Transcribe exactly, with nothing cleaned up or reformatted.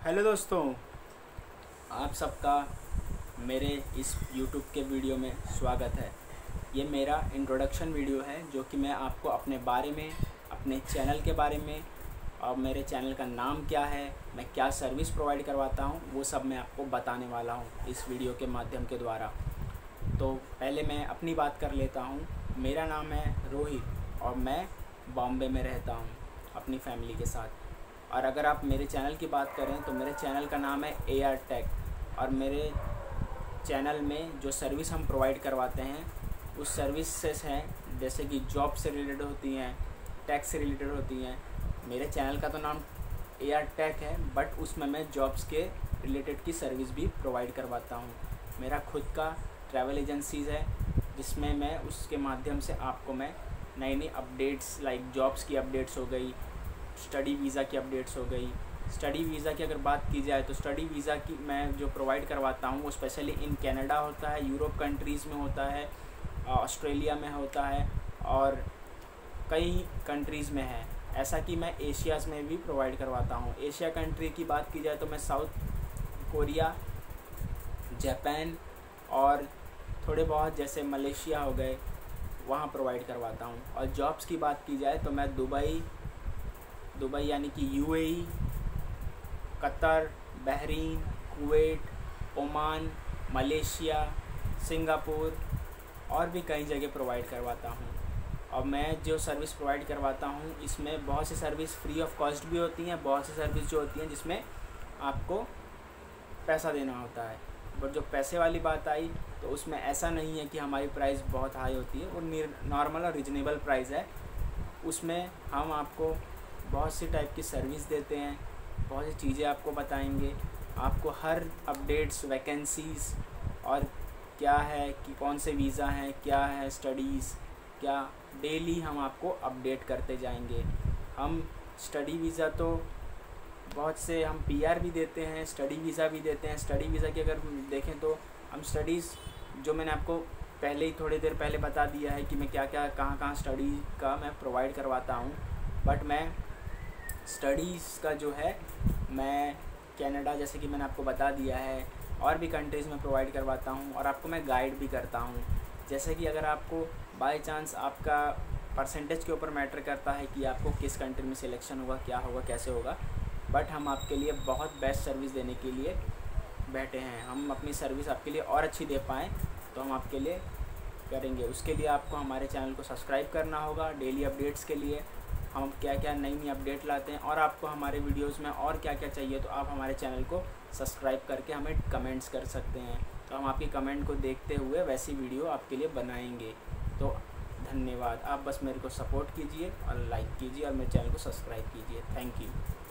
Hello दोस्तों, आप सबका मेरे इस यूट्यूब के वीडियो में स्वागत है। ये मेरा इंट्रोडक्शन वीडियो है जो कि मैं आपको अपने बारे में, अपने चैनल के बारे में और मेरे चैनल का नाम क्या है, मैं क्या सर्विस प्रोवाइड करवाता हूँ, वो सब मैं आपको बताने वाला हूँ इस वीडियो के माध्यम के द्वारा। तो पहले मैं अपनी बात कर लेता हूँ। मेरा नाम है रोहित और मैं बॉम्बे में रहता हूँ अपनी फैमिली के साथ। और अगर आप मेरे चैनल की बात करें तो मेरे चैनल का नाम है ए आर टेक और मेरे चैनल में जो सर्विस हम प्रोवाइड करवाते हैं उस सर्विसेज हैं जैसे कि जॉब से रिलेटेड होती हैं, टैक्स से रिलेटेड होती हैं। मेरे चैनल का तो नाम ए आर टेक है, बट उसमें मैं जॉब्स के रिलेटेड की सर्विस भी प्रोवाइड करवाता हूँ। मेरा खुद का ट्रैवल एजेंसीज़ है जिसमें मैं उसके माध्यम से आपको मैं नई नई अपडेट्स लाइक जॉब्स की अपडेट्स हो गई, स्टडी वीज़ा की अपडेट्स हो गई। स्टडी वीज़ा की अगर बात की जाए तो स्टडी वीज़ा की मैं जो प्रोवाइड करवाता हूँ वो स्पेशली इन कनाडा होता है, यूरोप कंट्रीज़ में होता है, ऑस्ट्रेलिया में होता है और कई कंट्रीज़ में है। ऐसा कि मैं एशियाज़ में भी प्रोवाइड करवाता हूँ। एशिया कंट्री की बात की जाए तो मैं साउथ कोरिया, जापान और थोड़े बहुत जैसे मलेशिया हो गए वहाँ प्रोवाइड करवाता हूँ। और जॉब्स की बात की जाए तो मैं दुबई दुबई यानी कि U A E, Qatar, Bahrain, Kuwait, Oman, Malaysia, Singapore और भी कई जगह प्रोवाइड करवाता हूँ। और मैं जो सर्विस प्रोवाइड करवाता हूँ इसमें बहुत सी सर्विस फ्री ऑफ कॉस्ट भी होती हैं, बहुत सी सर्विस जो होती हैं जिसमें आपको पैसा देना होता है। बट जो पैसे वाली बात आई तो उसमें ऐसा नहीं है कि हमारी प्राइस बहुत हाई होती है, वो नॉर्मल और रिजनेबल प्राइस है। उसमें हम आपको बहुत सी टाइप की सर्विस देते हैं, बहुत सी चीज़ें आपको बताएंगे, आपको हर अपडेट्स, वैकेंसीज़ और क्या है कि कौन से वीज़ा हैं, क्या है स्टडीज़, क्या डेली हम आपको अपडेट करते जाएंगे। हम स्टडी वीज़ा तो बहुत से हम पी आर भी देते हैं, स्टडी वीज़ा भी देते हैं। स्टडी वीज़ा की अगर देखें तो हम स्टडीज़ जो मैंने आपको पहले ही थोड़ी देर पहले बता दिया है कि मैं क्या क्या कहाँ कहाँ स्टडी का मैं प्रोवाइड करवाता हूँ। बट मैं स्टडीज़ का जो है मैं कनाडा जैसे कि मैंने आपको बता दिया है और भी कंट्रीज़ में प्रोवाइड करवाता हूँ और आपको मैं गाइड भी करता हूँ। जैसे कि अगर आपको बाय चांस आपका परसेंटेज के ऊपर मैटर करता है कि आपको किस कंट्री में सिलेक्शन होगा, क्या होगा, कैसे होगा, बट हम आपके लिए बहुत बेस्ट सर्विस देने के लिए बैठे हैं। हम अपनी सर्विस आपके लिए और अच्छी दे पाएँ तो हम आपके लिए करेंगे। उसके लिए आपको हमारे चैनल को सब्सक्राइब करना होगा। डेली अपडेट्स के लिए हम क्या क्या नई नई अपडेट लाते हैं और आपको हमारे वीडियोस में और क्या क्या चाहिए तो आप हमारे चैनल को सब्सक्राइब करके हमें कमेंट्स कर सकते हैं। तो हम आपके कमेंट को देखते हुए वैसी वीडियो आपके लिए बनाएंगे। तो धन्यवाद। आप बस मेरे को सपोर्ट कीजिए और लाइक कीजिए और मेरे चैनल को सब्सक्राइब कीजिए। Thank you.